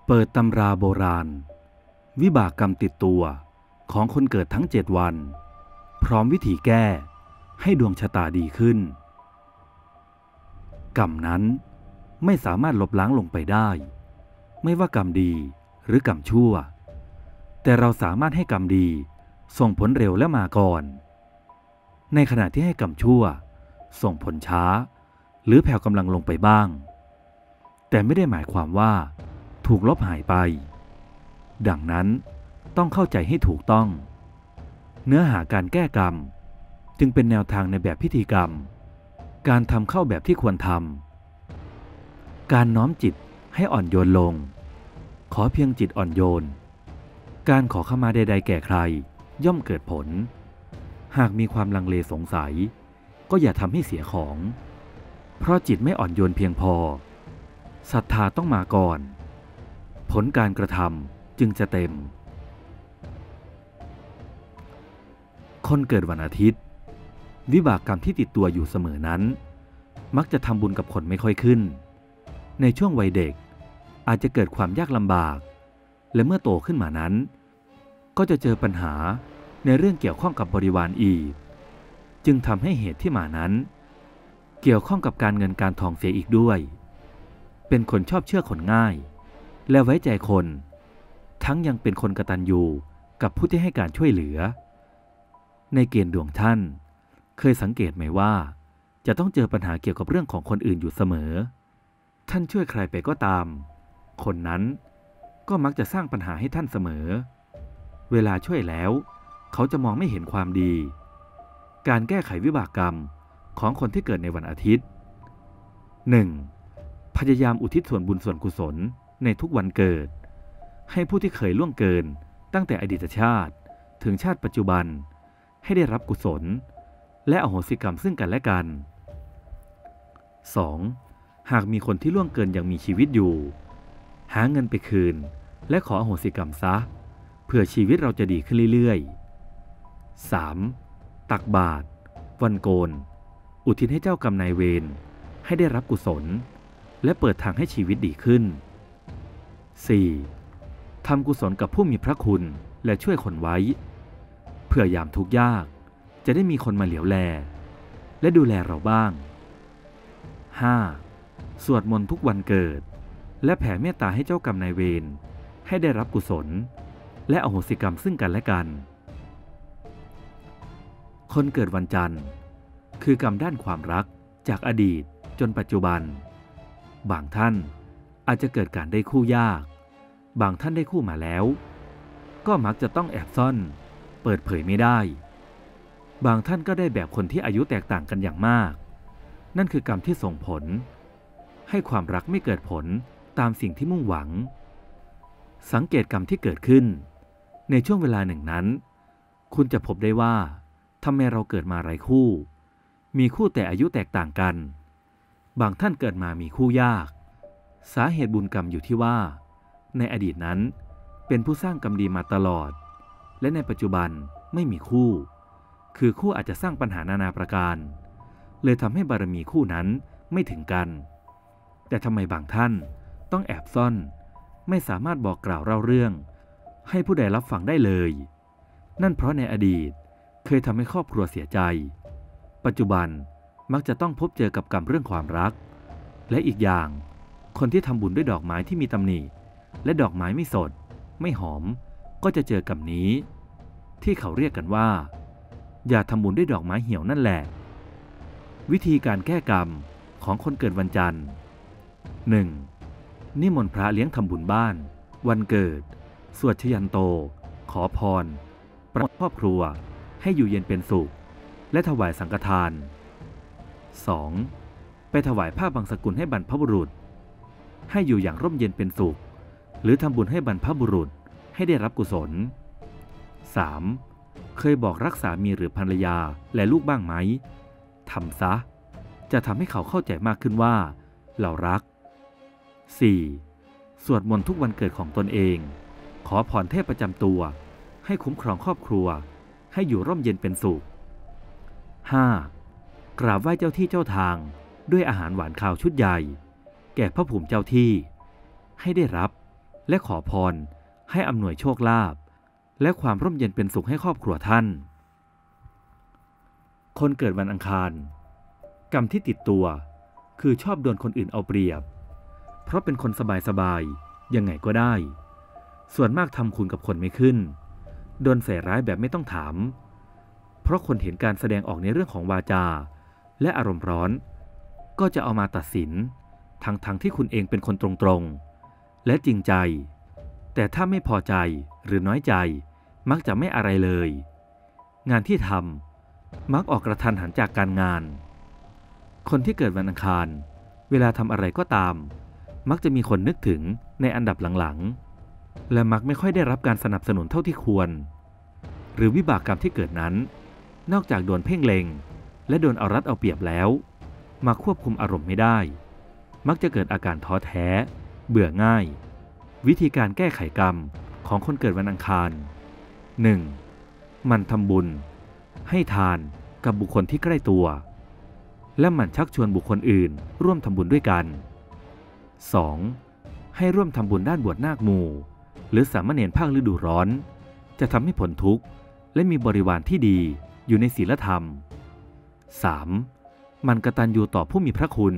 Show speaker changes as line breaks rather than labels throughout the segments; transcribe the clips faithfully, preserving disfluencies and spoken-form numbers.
เปิดตำราโบราณวิบากกรรมติดตัวของคนเกิดทั้งเจ็ดวันพร้อมวิธีแก้ให้ดวงชะตาดีขึ้นกรรมนั้นไม่สามารถลบล้างลงไปได้ไม่ว่ากรรมดีหรือกรรมชั่วแต่เราสามารถให้กรรมดีส่งผลเร็วและมาก่อนในขณะที่ให้กรรมชั่วส่งผลช้าหรือแผ่วกำลังลงไปบ้างแต่ไม่ได้หมายความว่าถูกลบหายไปดังนั้นต้องเข้าใจให้ถูกต้องเนื้อหาการแก้กรรมจึงเป็นแนวทางในแบบพิธีกรรมการทำเข้าแบบที่ควรทำการน้อมจิตให้อ่อนโยนลงขอเพียงจิตอ่อนโยนการขอขมาใดๆแก่ใครย่อมเกิดผลหากมีความลังเลสงสัยก็อย่าทำให้เสียของเพราะจิตไม่อ่อนโยนเพียงพอศรัทธาต้องมาก่อนผลการกระทำจึงจะเต็มคนเกิดวันอาทิตย์วิบากกรรมที่ติดตัวอยู่เสมอนั้นมักจะทำบุญกับคนไม่ค่อยขึ้นในช่วงวัยเด็กอาจจะเกิดความยากลำบากและเมื่อโตขึ้นมานั้นก็จะเจอปัญหาในเรื่องเกี่ยวข้องกับบริวารอีกจึงทำให้เหตุที่มานั้นเกี่ยวข้องกับการเงินการทองเสียอีกด้วยเป็นคนชอบเชื่อคนง่ายและไว้ใจคนทั้งยังเป็นคนกตัญญูกับผู้ที่ให้การช่วยเหลือในเกณฑ์ดวงท่านเคยสังเกตไหมว่าจะต้องเจอปัญหาเกี่ยวกับเรื่องของคนอื่นอยู่เสมอท่านช่วยใครไปก็ตามคนนั้นก็มักจะสร้างปัญหาให้ท่านเสมอเวลาช่วยแล้วเขาจะมองไม่เห็นความดีการแก้ไขวิบากกรรมของคนที่เกิดในวันอาทิตย์ หนึ่ง. พยายามอุทิศส่วนบุญส่วนกุศลในทุกวันเกิดให้ผู้ที่เคยล่วงเกินตั้งแต่อดีตชาติถึงชาติปัจจุบันให้ได้รับกุศลและอโหสิกรรมซึ่งกันและกัน สอง. หากมีคนที่ล่วงเกินยังมีชีวิตอยู่หาเงินไปคืนและขออโหสิกรรมซะเพื่อชีวิตเราจะดีขึ้นเรื่อยๆ สาม. ตักบาตรวันโกนอุทิศให้เจ้ากรรมนายเวรให้ได้รับกุศลและเปิดทางให้ชีวิตดีขึ้น สี่. ทำกุศลกับผู้มีพระคุณและช่วยคนไว้เพื่อยามทุกข์ยากจะได้มีคนมาเหลียวแลและดูแลเราบ้าง ห้า. สวดมนต์ทุกวันเกิดและแผ่เมตตาให้เจ้ากรรมนายเวรให้ได้รับกุศลและอโหสิกรรมซึ่งกันและกันคนเกิดวันจันทร์คือกรรมด้านความรักจากอดีตจนปัจจุบันบางท่านอาจจะเกิดการได้คู่ยากบางท่านได้คู่มาแล้วก็มักจะต้องแอบซ่อนเปิดเผยไม่ได้บางท่านก็ได้แบบคนที่อายุแตกต่างกันอย่างมากนั่นคือกรรมที่ส่งผลให้ความรักไม่เกิดผลตามสิ่งที่มุ่งหวังสังเกตกรรมที่เกิดขึ้นในช่วงเวลาหนึ่งนั้นคุณจะพบได้ว่าทำไมเราเกิดมาหลายคู่มีคู่แต่อายุแตกต่างกันบางท่านเกิดมามีคู่ยากสาเหตุบุญกรรมอยู่ที่ว่าในอดีตนั้นเป็นผู้สร้างกรรมดีมาตลอดและในปัจจุบันไม่มีคู่คือคู่อาจจะสร้างปัญหานานาประการเลยทำให้บารมีคู่นั้นไม่ถึงกันแต่ทำไมบางท่านต้องแอบซ่อนไม่สามารถบอกกล่าวเล่าเรื่องให้ผู้ใดรับฟังได้เลยนั่นเพราะในอดีตเคยทำให้ครอบครัวเสียใจปัจจุบันมักจะต้องพบเจอกับกรรมเรื่องความรักและอีกอย่างคนที่ทำบุญด้วยดอกไม้ที่มีตำหนิและดอกไม้ไม่สดไม่หอมก็จะเจอกรรมนี้ที่เขาเรียกกันว่าอย่าทำบุญด้วยดอกไม้เหี่ยวนั่นแหละวิธีการแก้กรรมของคนเกิดวันจันทร์ หนึ่ง. นิมนต์พระเลี้ยงทำบุญบ้านวันเกิดสวดชยันโตขอพรประครอบครัวให้อยู่เย็นเป็นสุขและถวายสังฆทาน สอง. ไปถวายผ้าบางสกุลให้บรรพบุรุษให้อยู่อย่างร่มเย็นเป็นสุขหรือทำบุญให้บรรพบุรุษให้ได้รับกุศล สาม. เคยบอกรักสามีหรือภรรยาและลูกบ้างไหมทำซะจะทำให้เขาเข้าใจมากขึ้นว่าเรารัก สี่. สวดมนต์ทุกวันเกิดของตนเองขอพรเทพประจำตัวให้คุ้มครองครอบครัวให้อยู่ร่มเย็นเป็นสุข ห้า. กราบไหว้เจ้าที่เจ้าทางด้วยอาหารหวานข้าวชุดใหญ่แก่พระภูมิเจ้าที่ให้ได้รับและขอพรให้อำนวยโชคลาภและความร่มเย็นเป็นสุขให้ครอบครัวท่านคนเกิดวันอังคารกรรมที่ติดตัวคือชอบโดนคนอื่นเอาเปรียบเพราะเป็นคนสบายๆยังไงก็ได้ส่วนมากทำคุณกับคนไม่ขึ้นโดนใส่ร้ายแบบไม่ต้องถามเพราะคนเห็นการแสดงออกในเรื่องของวาจาและอารมณ์ร้อนก็จะเอามาตัดสินทั้งๆ ท, ที่คุณเองเป็นคนตรงๆและจริงใจแต่ถ้าไม่พอใจหรือน้อยใจมักจะไม่อะไรเลยงานที่ทำมักออกกระทันหันจากการงานคนที่เกิดวันอังคารเวลาทำอะไรก็ตามมักจะมีคนนึกถึงในอันดับหลังๆและมักไม่ค่อยได้รับการสนับสนุนเท่าที่ควรหรือวิบากกรรมที่เกิดนั้นนอกจากโดนเพ่งเล็งและโดนเอารัดเอาเปรียบแล้วมาควบคุมอารมณ์ไม่ได้มักจะเกิดอาการท้อแท้เบื่อง่ายวิธีการแก้ไขกรรมของคนเกิดวันอังคาร หนึ่ง. มันทำบุญให้ทานกับบุคคลที่ใกล้ตัวและมันชักชวนบุคคลอื่นร่วมทำบุญด้วยกัน สอง. ให้ร่วมทำบุญด้านบวชนาคหมู่หรือสามเณรภาคฤดูร้อนจะทำให้ผลทุกข์และมีบริวารที่ดีอยู่ในศีลธรรม สาม. มันกตัญญูต่อผู้มีพระคุณ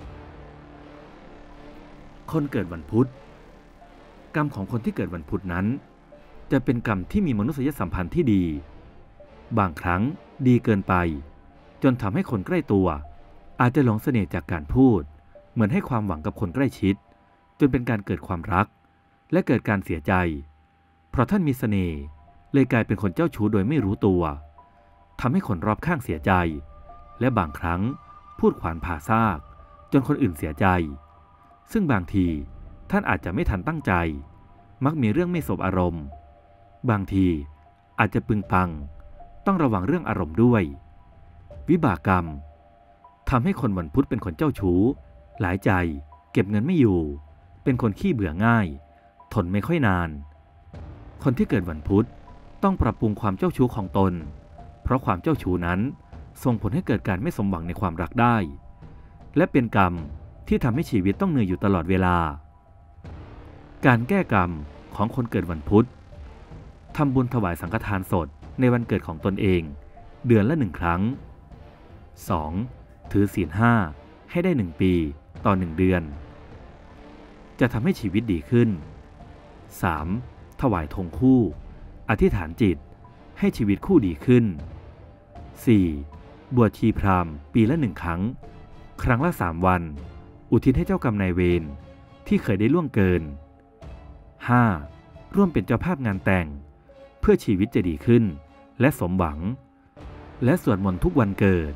คนเกิดวันพุธกรรมของคนที่เกิดวันพุธนั้นจะเป็นกรรมที่มีมนุษยสัมพันธ์ที่ดีบางครั้งดีเกินไปจนทำให้คนใกล้ตัวอาจจะหลงเสน่ห์จากการพูดเหมือนให้ความหวังกับคนใกล้ชิดจนเป็นการเกิดความรักและเกิดการเสียใจเพราะท่านมีเสน่ห์เลยกลายเป็นคนเจ้าชู้โดยไม่รู้ตัวทำให้คนรอบข้างเสียใจและบางครั้งพูดขวานผ่าซากจนคนอื่นเสียใจซึ่งบางทีท่านอาจจะไม่ทันตั้งใจมักมีเรื่องไม่สบอารมณ์บางทีอาจจะปึงปังต้องระวังเรื่องอารมณ์ด้วยวิบากกรรมทำให้คนวันพุธเป็นคนเจ้าชู้หลายใจเก็บเงินไม่อยู่เป็นคนขี้เบื่อง่ายทนไม่ค่อยนานคนที่เกิดวันพุธต้องปรับปรุงความเจ้าชู้ของตนเพราะความเจ้าชู้นั้นส่งผลให้เกิดการไม่สมหวังในความรักได้และเป็นกรรมที่ทำให้ชีวิตต้องเหนื่อยอยู่ตลอดเวลาการแก้กรรมของคนเกิดวันพุธทำบุญถวายสังฆทานสดในวันเกิดของตนเองเดือนละหนึ่งครั้ง สอง. ถือศีลห้าให้ได้หนึ่งปีต่อหนึ่งเดือนจะทำให้ชีวิตดีขึ้น สาม. ถวายธงคู่อธิษฐานจิตให้ชีวิตคู่ดีขึ้น สี่. บวชชีพราหมณ์ปีละหนึ่งครั้งครั้งละสามวันอุทิศให้เจ้ากรรมนายเวรที่เคยได้ล่วงเกิน ห้า. ร่วมเป็นเจ้าภาพงานแต่งเพื่อชีวิตจะดีขึ้นและสมหวังและสวดมนต์ทุกวันเกิด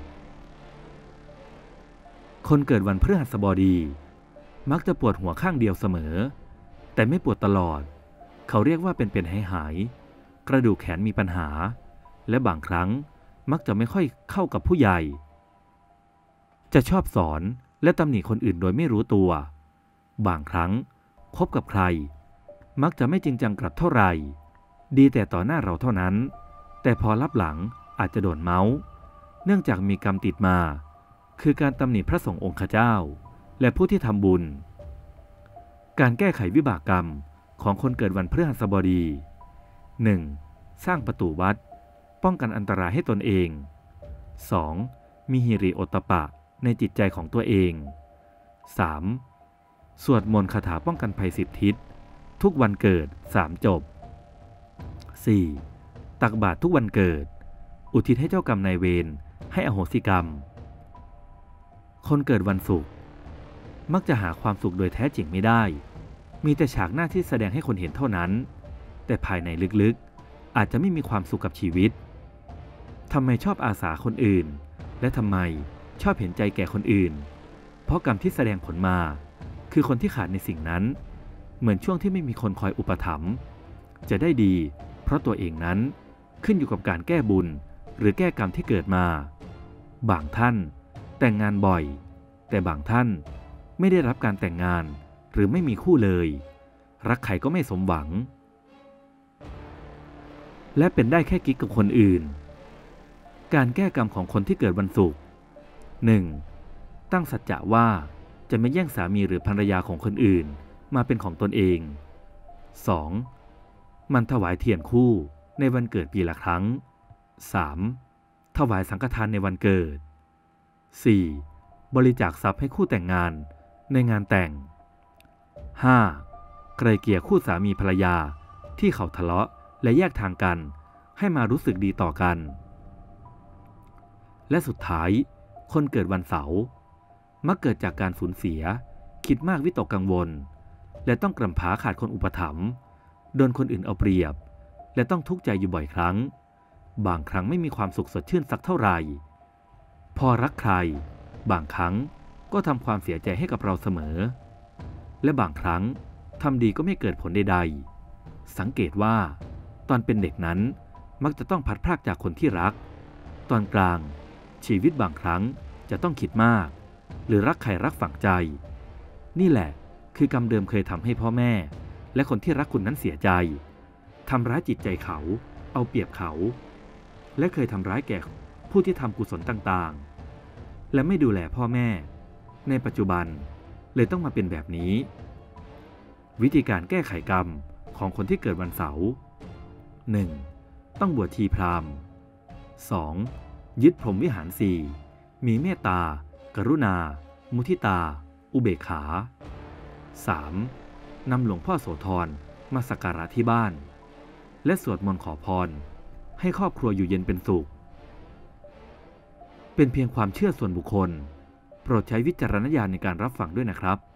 คนเกิดวันพฤหัสบดีมักจะปวดหัวข้างเดียวเสมอแต่ไม่ปวดตลอดเขาเรียกว่าเป็นเป็นหายหายกระดูกแขนมีปัญหาและบางครั้งมักจะไม่ค่อยเข้ากับผู้ใหญ่จะชอบสอนและตำหนิคนอื่นโดยไม่รู้ตัวบางครั้งคบกับใครมักจะไม่จริงจังกับเท่าไหร่ดีแต่ต่อหน้าเราเท่านั้นแต่พอลับหลังอาจจะโดนเมาส์เนื่องจากมีกรรมติดมาคือการตำหนิพระสงฆ์องค์เจ้าและผู้ที่ทำบุญการแก้ไขวิบากกรรมของคนเกิดวันพฤหัสบดี หนึ่ง. สร้างประตูวัดป้องกันอันตรายให้ตนเอง สอง. มีหิริโอตตัปปะในจิตใจของตัวเอง สาม. สวดมนต์คาถาป้องกันภัยสิบทิศทุกวันเกิดสามจบ สี่. ตักบาตรทุกวันเกิดอุทิศให้เจ้ากรรมนายเวรให้อโหสิกรรมคนเกิดวันศุกร์มักจะหาความสุขโดยแท้จริงไม่ได้มีแต่ฉากหน้าที่แสดงให้คนเห็นเท่านั้นแต่ภายในลึกๆอาจจะไม่มีความสุขกับชีวิตทำไมชอบอาสาคนอื่นและทำไมชอบเห็นใจแก่คนอื่นเพราะกรรมที่แสดงผลมาคือคนที่ขาดในสิ่งนั้นเหมือนช่วงที่ไม่มีคนคอยอุปถัมภ์จะได้ดีเพราะตัวเองนั้นขึ้นอยู่กับการแก้บุญหรือแก้กรรมที่เกิดมาบางท่านแต่งงานบ่อยแต่บางท่านไม่ได้รับการแต่งงานหรือไม่มีคู่เลยรักใครก็ไม่สมหวังและเป็นได้แค่กิ๊กกับคนอื่นการแก้กรรมของคนที่เกิดวันศุกร์ หนึ่ง. ตั้งสัจจะว่าจะไม่แย่งสามีหรือภรรยาของคนอื่นมาเป็นของตนเองสอง. มันถวายเทียนคู่ในวันเกิดปีละครั้ง สาม. ถวายสังฆทานในวันเกิด สี่. บริจาคทรัพย์ให้คู่แต่งงานในงานแต่ง ห้า. ไกลเกลี่ยคู่สามีภรรยาที่เขาทะเลาะและแยกทางกันให้มารู้สึกดีต่อกัน และสุดท้ายคนเกิดวันเสาร์มักเกิดจากการสูญเสียคิดมากวิตกกังวลและต้องกำพร้าขาดคนอุปถัมภ์โดนคนอื่นเอาเปรียบและต้องทุกข์ใจอยู่บ่อยครั้งบางครั้งไม่มีความสุขสดชื่นสักเท่าไหร่พอรักใครบางครั้งก็ทำความเสียใจให้กับเราเสมอและบางครั้งทำดีก็ไม่เกิดผลใดๆสังเกตว่าตอนเป็นเด็กนั้นมักจะต้องพัดพรากจากคนที่รักตอนกลางชีวิตบางครั้งจะต้องคิดมากหรือรักใครรักฝังใจนี่แหละคือกรรมเดิมเคยทำให้พ่อแม่และคนที่รักคุณนั้นเสียใจทำร้ายจิตใจเขาเอาเปรียบเขาและเคยทำร้ายแก่ผู้ที่ทำกุศลต่างๆและไม่ดูแลพ่อแม่ในปัจจุบันเลยต้องมาเป็นแบบนี้วิธีการแก้ไขกรรมของคนที่เกิดวันเสาร์ หนึ่ง. ต้องบวชชีพราหมณ์ สอง. ยึดพรหมวิหารสี่มีเมตตากรุณามุทิตาอุเบกขา สาม. นำหลวงพ่อโสธรมาสักการะที่บ้านและสวดมนต์ขอพรให้ครอบครัวอยู่เย็นเป็นสุขเป็นเพียงความเชื่อส่วนบุคคลโปรดใช้วิจารณญาณในการรับฟังด้วยนะครับ